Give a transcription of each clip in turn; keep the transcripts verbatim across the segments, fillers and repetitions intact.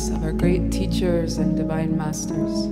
lives of our great teachers and divine masters.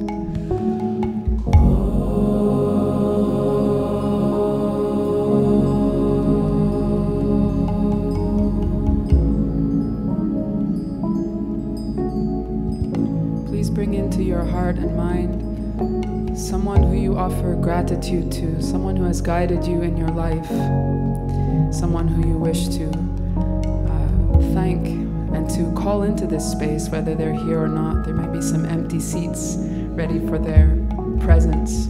Please bring into your heart and mind someone who you offer gratitude to, someone who has guided you in your life, someone who you wish to uh, thank and to call into this space, whether they're here or not. There might be some empty seats ready for their presence.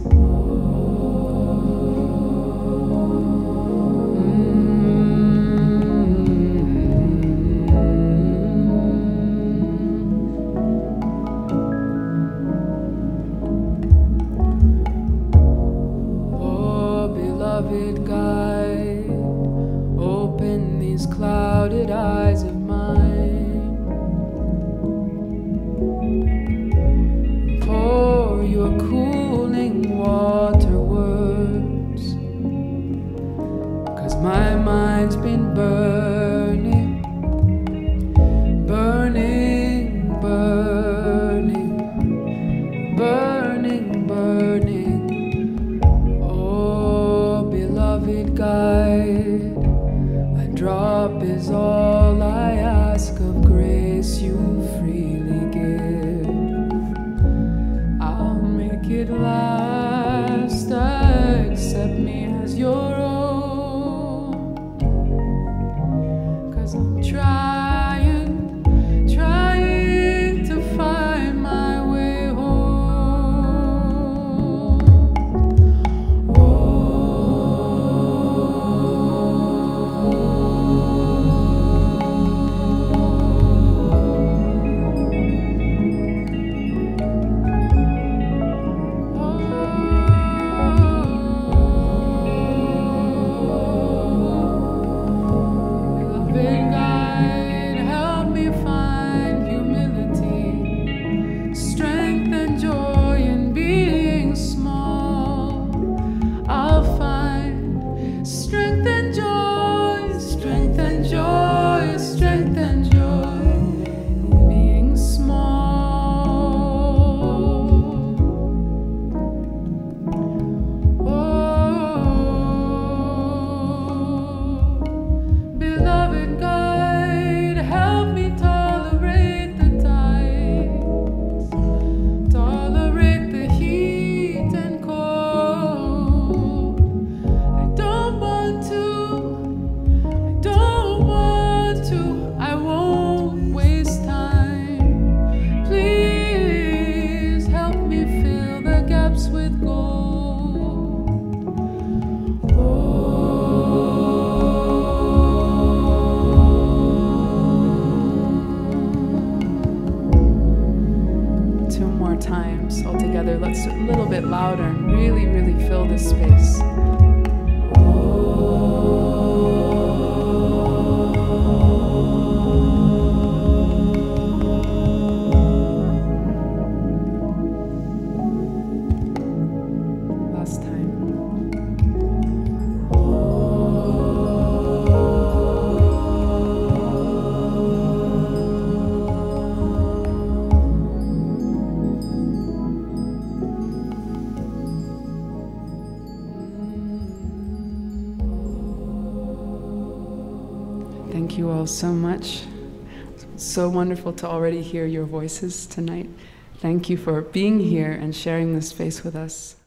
Thank you all so much. It's so wonderful to already hear your voices tonight. Thank you for being here and sharing this space with us.